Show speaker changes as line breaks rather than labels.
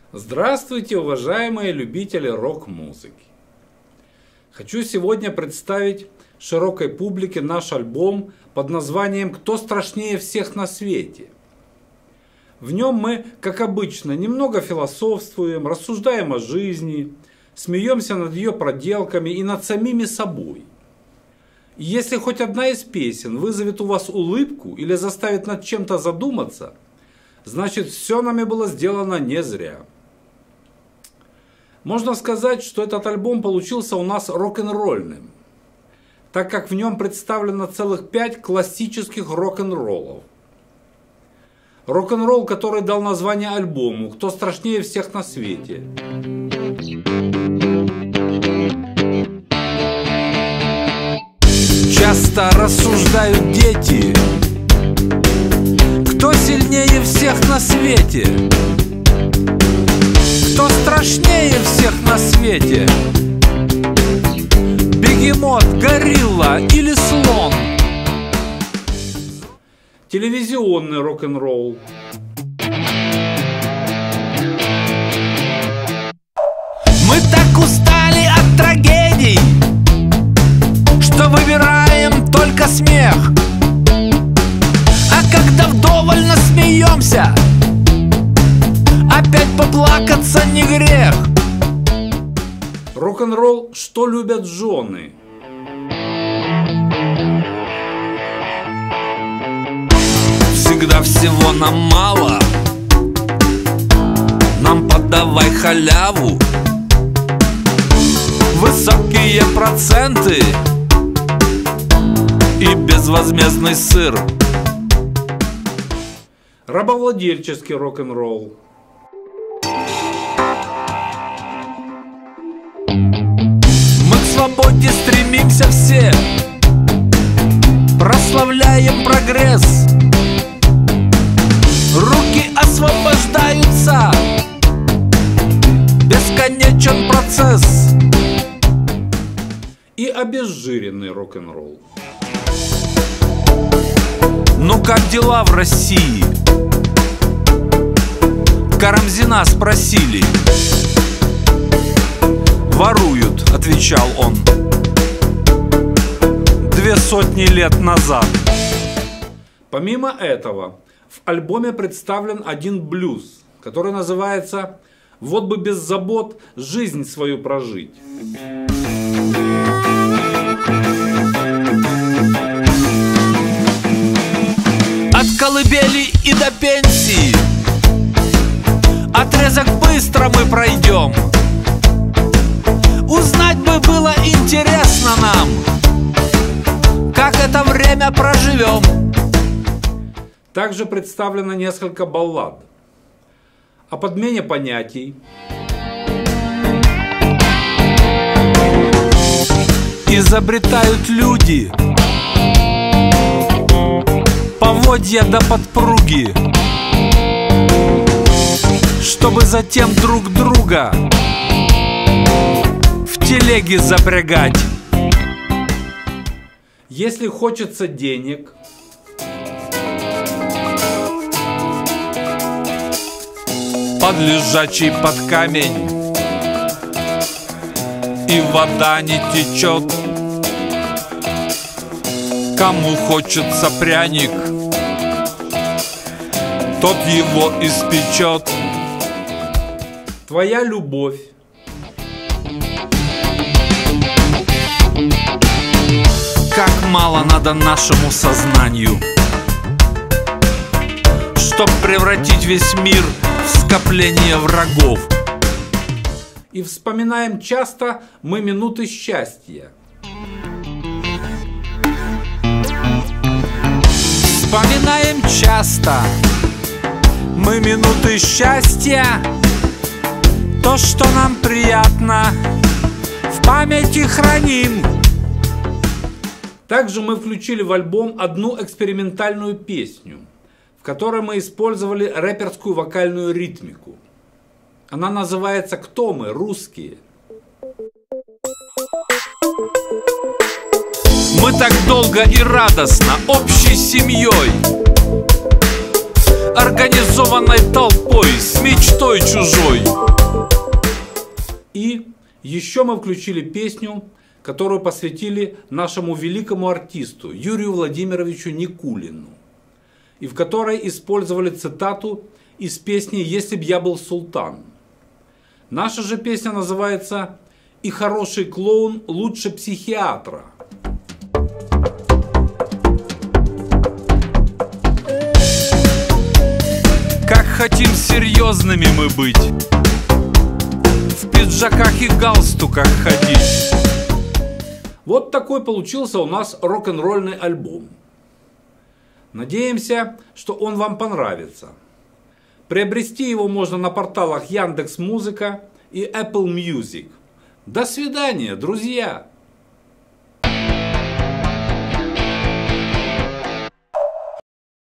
Здравствуйте, уважаемые любители рок-музыки! Хочу сегодня представить широкой публике наш альбом под названием «Кто страшнее всех на свете?». В нем мы, как обычно, немного философствуем, рассуждаем о жизни, смеемся над ее проделками и над самими собой. И если хоть одна из песен вызовет у вас улыбку или заставит над чем-то задуматься, значит, все нами было сделано не зря. Можно сказать, что этот альбом получился у нас рок-н-ролльным, так как в нем представлено целых 5 классических рок-н-роллов. Рок-н-ролл, который дал название альбому «Кто страшнее всех на свете». Часто рассуждают дети, кто сильнее всех на свете, кто страшнее всех на свете, бегемот, горилла или слон. Телевизионный рок-н-ролл.
Мы так устали от трагедий, что выбираем только смех. А когда вдоволь насмеемся, опять поплакаться не грех.
Рок-н-ролл «Что любят жены».
Всегда всего нам мало, нам подавай халяву. Высокие проценты и безвозмездный сыр.
Рабовладельческий рок-н-ролл.
Мы к свободе стремимся все, прославляем прогресс. Руки освобождаются, бесконечен процесс.
И обезжиренный рок-н-ролл.
Ну как дела в России? Карамзина спросили. Воруют, отвечал он, 200 лет назад.
Помимо этого, в альбоме представлен один блюз, который называется «Вот бы без забот жизнь свою прожить».
От колыбели и до пенсии отрезок быстро мы пройдем. Узнать бы было интересно нам, как это время проживем.
Также представлено несколько баллад о подмене понятий,
изобретают люди поводья до подпруги, чтобы затем друг друга в телеге запрягать.
Если хочется денег,
под лежачий под камень, и вода не течет. Кому хочется пряник, тот его испечет.
твоя любовь,
как мало надо нашему сознанию, чтоб превратить весь мир в скопление врагов.
и вспоминаем часто мы минуты счастья.
Вспоминаем часто мы минуты счастья, то, что нам приятно, в памяти храним.
Также мы включили в альбом одну экспериментальную песню, в которой мы использовали рэперскую вокальную ритмику. Она называется «Кто мы, русские?».
Мы так долго и радостно общей семьей, организованной толпой с мечтой чужой.
И еще мы включили песню, которую посвятили нашему великому артисту Юрию Владимировичу Никулину, и в которой использовали цитату из песни «Если б я был султан». Наша же песня называется «И хороший клоун лучше психиатра».
Как хотим серьезными мы быть, в пиджаках и галстуках ходить.
Вот такой получился у нас рок-н-ролльный альбом. Надеемся, что он вам понравится. Приобрести его можно на порталах Яндекс.Музыка и Apple Music. До свидания, друзья!